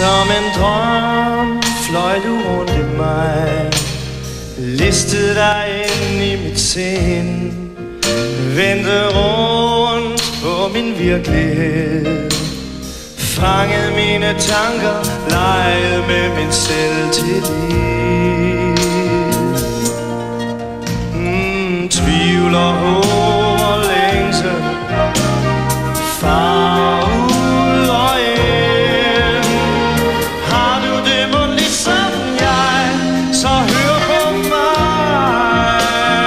Som en drøm fløj du rundt i mig, listede dig ind i mit sind, vendte rundt på min virkelighed, fangede mine tanker, legede med min selvtillid. Tvivl og håb og længsel, far ud og ind. Har du det mon ligesom jeg, så hør på mig.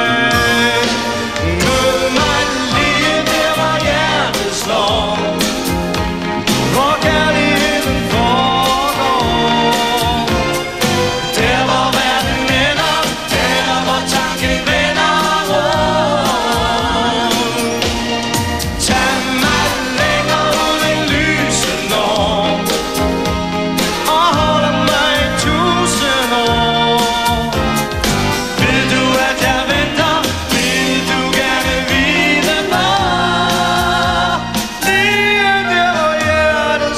Mød mig lige der, hvor hjertet slår, hvor kærligheden foregår. Der hvor verden ender, der hvor tanken vender rundt. Tag mig længere ud end lyset når, og holder mig i 1000 år. Vil du at jeg venter, vil du gerne vide mig, lige der hvor hjertet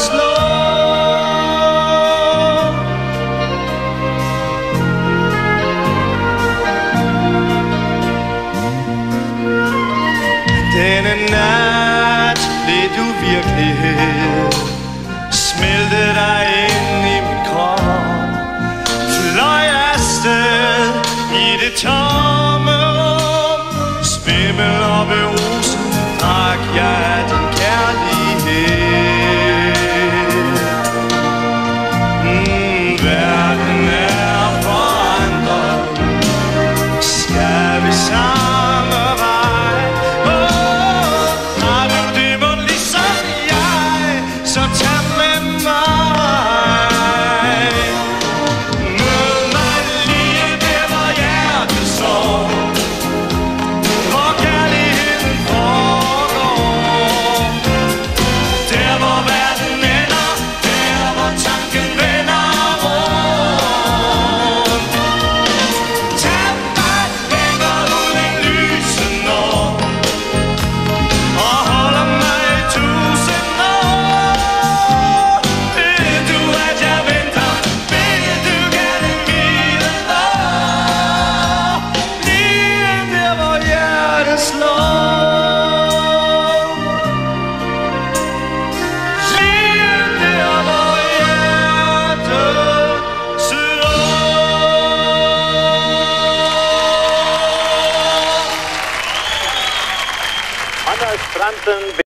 slår. Denne nat blev du virkelighed, smeltede dig ind i min krop, fløj afsted i det tomme rum, svimmel og beruset drak jeg din kærlighed. Verden er forandret, skal vi samme vej? Har du det mon ligesom jeg, så tag med mig. Mød mig lige der, hvor hjertet står, hvor kærligheden foregår. Der hvor verden ender, der hvor tanken vender rundt. Tag mig længere ud end lyset når, og holder mig i 1000 år. Vil du at jeg venter, vil du gerne vide mig, lige der hvor hjertet slår, lige der hvor hjertet slår. Anders Franzen